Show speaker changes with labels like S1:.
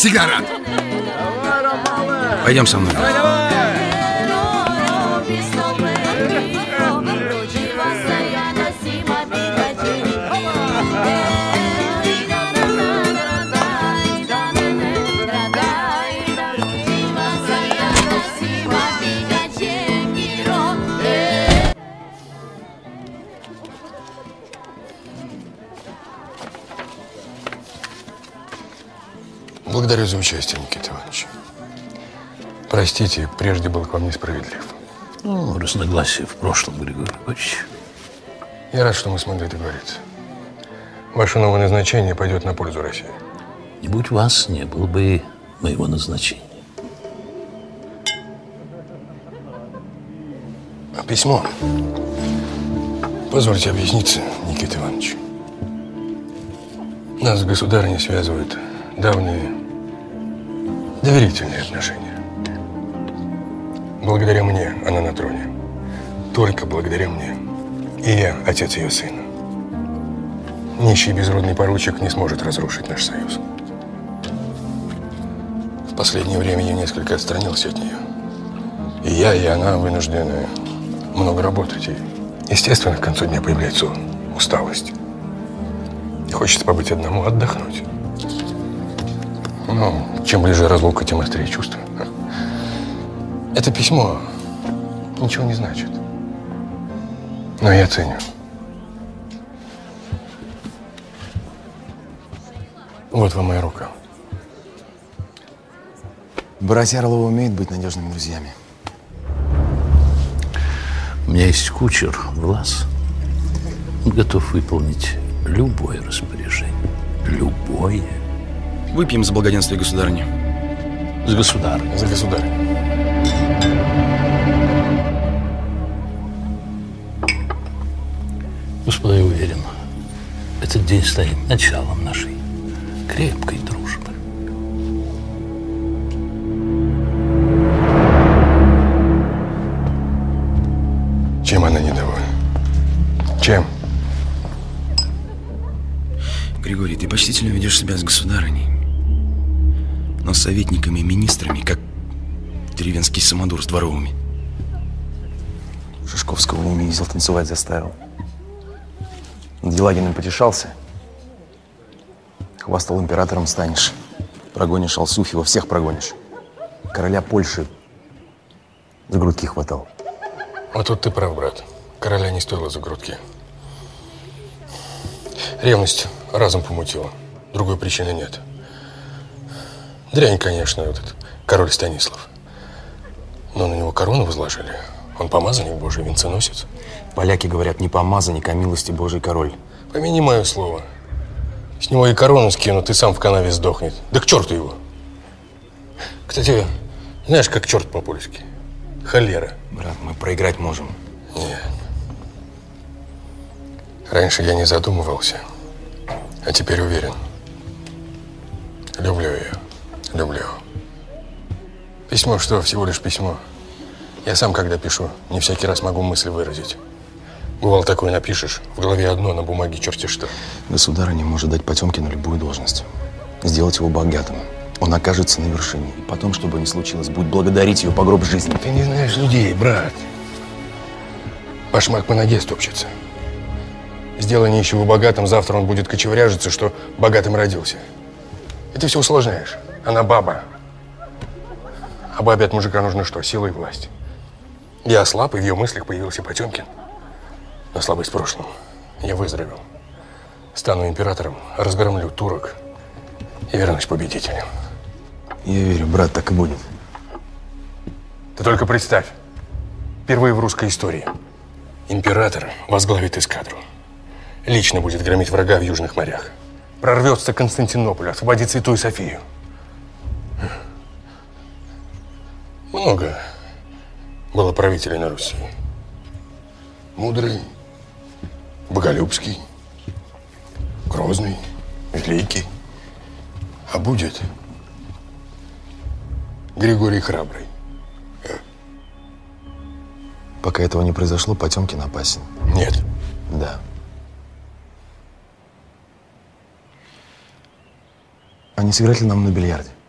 S1: Всегда рад.
S2: Пойдем со мной.
S3: Благодарю за участие, Никита Иванович. Простите, прежде был к вам несправедлив.
S4: Ну, разногласия в прошлом, Григорий Иванович.
S3: Я рад, что мы смогли договориться. Ваше новое назначение пойдет на пользу России.
S4: Не будь вас, не было бы и моего назначения.
S3: Письмо. Позвольте объясниться, Никита Иванович. Нас с государыней связывают давние доверительные отношения. Благодаря мне она на троне. Только благодаря мне. И я отец ее сына. Нищий безродный поручик не сможет разрушить наш союз. В последнее время я несколько отстранился от нее. И я, и она вынуждены много работать. И, естественно, к концу дня появляется усталость. И хочется побыть одному, отдохнуть. Но чем ближе разлука, тем острее чувства. Это письмо ничего не значит. Но я ценю. Вот вам моя рука.
S5: Братья Орловы умеют быть надежными друзьями.
S4: У меня есть кучер Влас. Он готов выполнить любое распоряжение. Любое.
S2: Выпьем за благоденствие государыни.
S4: За государыню.
S3: За государыню.
S4: Господа, я уверен, этот день станет началом нашей крепкой дружбы.
S3: Чем она недовольна? Чем?
S2: Григорий, ты почтительно ведешь себя с государыней. Но с советниками и министрами, как деревенский самодур с дворовыми.
S5: Шишковского унизил, танцевать заставил. Над Елагиным потешался. Хвастал, императором станешь. Прогонишь Алсуфьева, всех прогонишь. Короля Польши за грудки хватал.
S3: А тут ты прав, брат. Короля не стоило за грудки. Ревность разум помутила. Другой причины нет. Дрянь, конечно, этот король Станислав. Но на него корону возложили. Он помазанник Божий, венценосец.
S5: Поляки говорят, не помазанник, а милости Божий король.
S3: Помяни мое слово. С него и корону скинут, и сам в канаве сдохнет. Да к черту его. Кстати, знаешь, как черт по-польски? Холера.
S5: Брат, мы проиграть можем.
S3: Нет. Раньше я не задумывался, а теперь уверен. Люблю ее. Люблю. Письмо что? Всего лишь письмо. Я сам, когда пишу, не всякий раз могу мысли выразить. Бывало, такое напишешь, в голове одно, на бумаге черти что.
S5: Государыня может дать Потемкину любую должность. Сделать его богатым. Он окажется на вершине. И потом, что бы ни случилось, будет благодарить ее по гроб жизни.
S3: Ты не знаешь людей, брат. Башмак по ноге стопчется. Сделай нищего богатым, завтра он будет кочевряжиться, что богатым родился. И ты все усложняешь. Она баба. А бабе от мужика нужно что? Сила и власть. Я ослаб, и в ее мыслях появился Потемкин. Но слабость в прошлом. Я выздоровел. Стану императором, разгромлю турок и вернусь победителем.
S5: Я верю, брат, так и будет.
S3: Ты только представь. Впервые в русской истории император возглавит эскадру. Лично будет громить врага в южных морях. Прорвется к Константинополю, освободит Святую Софию. Много было правителей на Руси. Мудрый, Боголюбский, Грозный, Великий. А будет Григорий Храбрый.
S5: Пока этого не произошло, Потемкин опасен.
S3: Нет.
S5: Да. А не сыграть ли нам на бильярде?